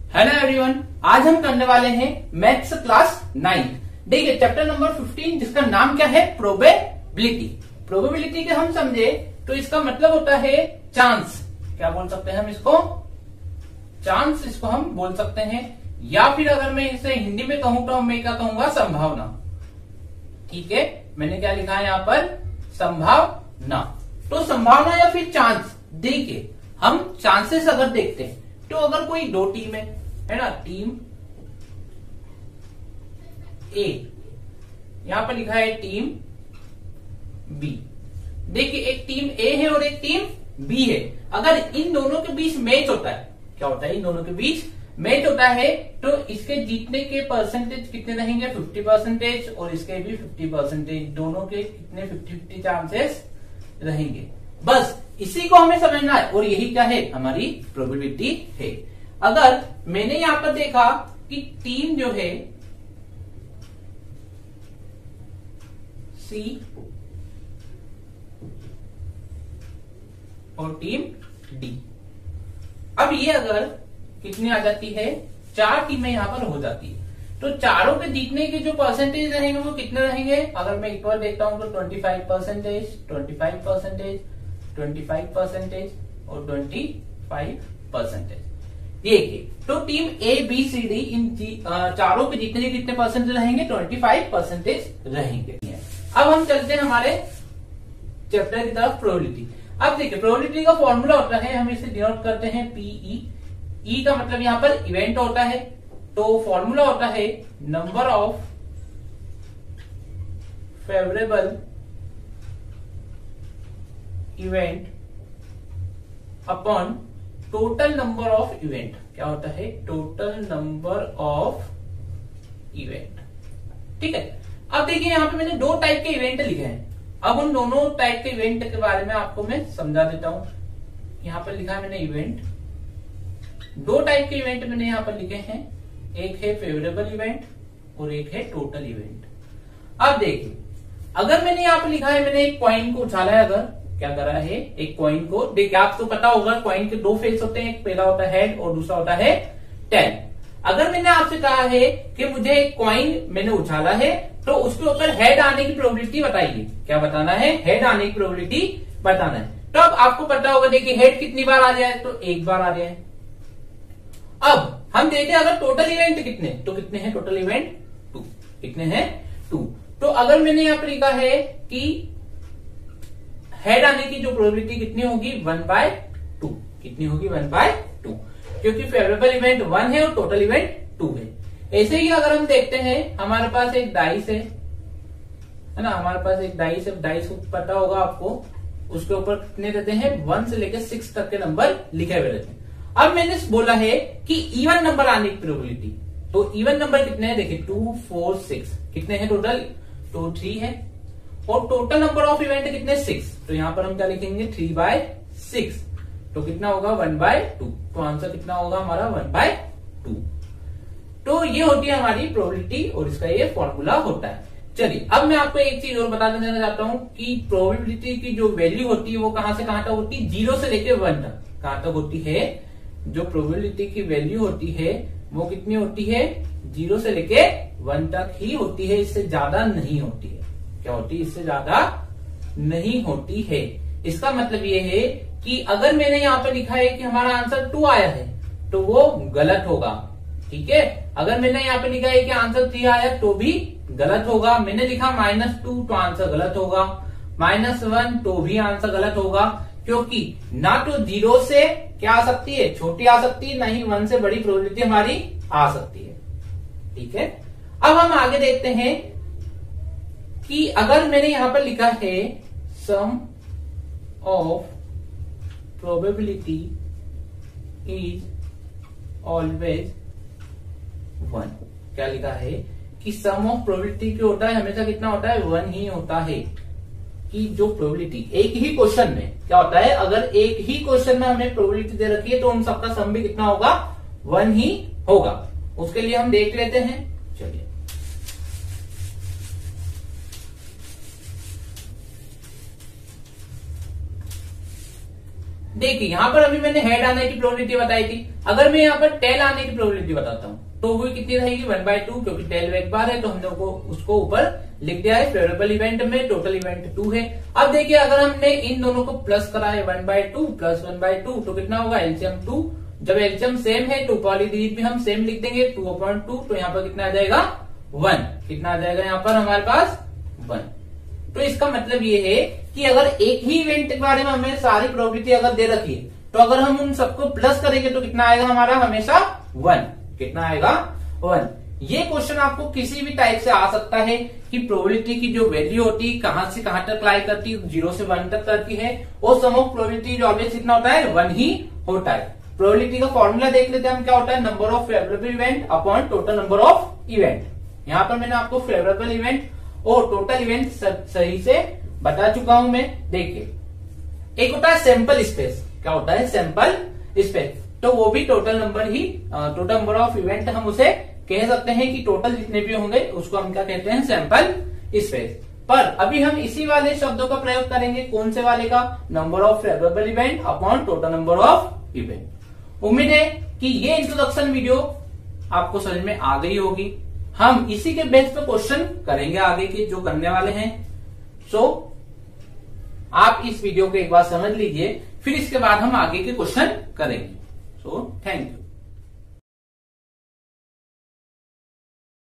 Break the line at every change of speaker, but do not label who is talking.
Hello everyone, आज हम करने वाले हैं मैथ्स क्लास 9। देखिए चैप्टर नंबर 15 जिसका नाम क्या है, प्रोबेबिलिटी। प्रोबेबिलिटी के हम समझे तो इसका मतलब होता है चांस। क्या बोल सकते हैं हम इसको? चांस इसको हम बोल सकते हैं, या फिर अगर मैं इसे हिंदी में कहूं तो मैं क्या कहूंगा, संभावना। ठीक है, मैंने क्या लिखा है यहाँ पर, संभावना। तो संभावना या फिर चांस। देखिए हम चांसेस अगर देखते हैं तो अगर कोई दो टीम है ना, टीम ए, यहां पर लिखा है टीम बी। देखिए एक टीम ए है और एक टीम बी है। अगर इन दोनों के बीच मैच होता है, क्या होता है, इन दोनों के बीच मैच होता है तो इसके जीतने के परसेंटेज कितने रहेंगे, 50%, और इसके भी 50%। दोनों के कितने 50-50 चांसेस रहेंगे। बस इसी को हमें समझना है, और यही क्या है, हमारी प्रोबेबिलिटी है। अगर मैंने यहां पर देखा कि टीम जो है सी और टीम डी, अब ये अगर कितनी आ जाती है, 4 टीमें यहां पर हो जाती है, तो चारों के जीतने के जो परसेंटेज रहेंगे वो कितने रहेंगे। अगर मैं एक बार देखता हूं तो 25%, 25%, 25% और 25%। देखिए तो team A B C D इन चारों के जीतने के कितने परसेंटेज रहेंगे, 25% रहेंगे। अब हम चलते हैं हमारे चैप्टर की तरफ, प्रोबेबिलिटी। अब देखिए प्रोबेबिलिटी का फॉर्मूला होता है, हम इसे डिनोट करते हैं पीई। ई का मतलब यहां पर इवेंट होता है, तो फॉर्मूला होता है number of favourable event upon total number of event. क्या होता है, टोटल नंबर ऑफ इवेंट। ठीक है, अब देखिए यहां पे मैंने 2 टाइप के इवेंट लिखे हैं। अब उन दोनों टाइप के इवेंट के बारे में आपको मैं समझा देता हूं। यहां पर लिखा है मैंने इवेंट, 2 टाइप के इवेंट मैंने यहां पर लिखे हैं, एक है फेवरेबल इवेंट और एक है टोटल इवेंट। अब देखिए अगर मैंने यहां पर लिखा है, मैंने एक कॉइन को उछाला है, अगर क्या करा है, एक कॉइन को, देखिए आपको पता होगा कॉइन के 2 फेस होते हैं, एक पहला होता है हेड और दूसरा होता है टेल। अगर मैंने आपसे कहा है कि मुझे एक कॉइन मैंने उछाला है तो उसके ऊपर हेड आने की प्रोबेबिलिटी बताइए। क्या बताना है, हेड आने की प्रोबेबिलिटी बताना है। तो अब आपको पता होगा, देखिए हेड कितनी बार आ जाए, तो एक बार आ जाए। अब हम देखें अगर टोटल इवेंट कितने, तो कितने हैं टोटल इवेंट, 2। कितने हैं, 2। तो अगर मैंने यहां पर लिखा है कि हेड आने की जो प्रोबेबिलिटी कितनी होगी, 1/2। कितनी होगी, 1/2, क्योंकि फेवरेबल इवेंट 1 है और टोटल इवेंट 2 है। ऐसे ही अगर हम देखते हैं, हमारे पास एक डाइस है ना, हमारे पास एक डाइस है, डाइस को पता होगा आपको, उसके ऊपर कितने रहते हैं, 1 से लेकर 6 तक के नंबर लिखे हुए रहते हैं। अब मैंने बोला है कि इवन नंबर आने की प्रोबेबिलिटी, तो इवन नंबर कितने हैं, देखिए 2, 4, 6 कितने हैं टोटल, तो 3 है, और टोटल नंबर ऑफ इवेंट कितने, 6। तो यहां पर हम क्या लिखेंगे, 3/6, तो कितना होगा, 1/2। तो आंसर कितना होगा हमारा, 1/2। तो ये होती है हमारी प्रोबेबिलिटी और इसका ये फॉर्मूला होता है। चलिए अब मैं आपको एक चीज और बता देना चाहता हूं कि प्रोबेबिलिटी की जो वैल्यू होती है वो कहां से कहां तक होती है, 0 से लेकर 1 तक। कहां तक होती है, जो प्रोबेबिलिटी की वैल्यू होती है वो कितनी होती है, 0 से लेके 1 तक ही होती है, इससे ज्यादा नहीं होती है। क्या होती है, इससे ज्यादा नहीं होती है। इसका मतलब ये है कि अगर मैंने यहाँ पे लिखा है कि हमारा आंसर 2 आया है तो वो गलत होगा। ठीक है, अगर मैंने यहाँ पे लिखा है कि आंसर 3 आया तो भी गलत होगा। मैंने लिखा -2 तो आंसर गलत होगा, -1 तो भी आंसर गलत होगा, क्योंकि ना तो 0 से क्या आ सकती है, छोटी आ सकती है, ना ही 1 से बड़ी प्रोबेबिलिटी हमारी आ सकती है। ठीक है, अब हम आगे देखते हैं कि अगर मैंने यहां पर लिखा है sum of probability is always 1। क्या लिखा है कि सम ऑफ प्रोबेबिलिटी क्या होता है, हमेशा कितना होता है, 1 ही होता है। कि जो प्रोबेबिलिटी एक ही क्वेश्चन में क्या होता है, अगर एक ही क्वेश्चन में हमें प्रोबेबिलिटी दे रखी है तो उन सबका सम भी कितना होगा, 1 ही होगा। उसके लिए हम देख लेते हैं। चलिए देखिए यहाँ पर अभी मैंने हेड आने की प्रोबेबिलिटी बताई थी, अगर मैं यहाँ पर टेल आने की प्रोबेबिलिटी बताता हूँ तो वो कितनी रहेगी 1/2, क्योंकि टेल एक बार है तो हमने उसको ऊपर लिख दिया है। फेवरेबल इवेंट में टोटल इवेंट 2 है। अब देखिए अगर हमने इन दोनों को प्लस करा है 1/2 प्लस 1/2 तो कितना होगा एलसीएम 2। जब एलसीएम सेम है तो पॉली डिजिट भी हम सेम लिख देंगे 2/2, तो यहाँ पर कितना आ जाएगा 1। कितना आ जाएगा यहाँ पर हमारे पास 1। तो इसका मतलब ये है कि अगर एक ही इवेंट के बारे में हमें सारी प्रोबेबिलिटी अगर दे रखी है तो अगर हम उन सबको प्लस करेंगे तो कितना आएगा हमारा हमेशा 1। कितना आएगा 1। ये क्वेश्चन आपको किसी भी टाइप से आ सकता है कि प्रोबेबिलिटी की जो वैल्यू होती है कहां से कहां तक लाई करती है, 0 से 1 तक करती है, और सम ऑफ प्रोबेबिलिटी जो ऑलवेज कितना होता है 1 ही होता है। प्रोबेबिलिटी का फॉर्मूला देख लेते हैं हम, क्या होता है number of favourable event upon total number of event. यहाँ पर मैंने आपको फेवरेबल इवेंट और टोटल इवेंट सही से बता चुका हूं मैं। देखिए एक होता है सैंपल स्पेस, क्या होता है सैंपल स्पेस, तो वो भी टोटल नंबर ही, टोटल नंबर ऑफ इवेंट हम उसे कह सकते हैं कि टोटल जितने भी होंगे उसको हम क्या कहते हैं सैंपल स्पेस। पर अभी हम इसी वाले शब्दों का प्रयोग करेंगे, कौन से वाले का, number of favourable event upon total number of event. उम्मीद है कि ये इंट्रोडक्शन वीडियो आपको समझ में आ गई होगी। हम इसी के बेस पे क्वेश्चन करेंगे आगे के जो करने वाले हैं। सो आप इस वीडियो को एक बार समझ लीजिए, फिर इसके बाद हम आगे के क्वेश्चन करेंगे। So thank you.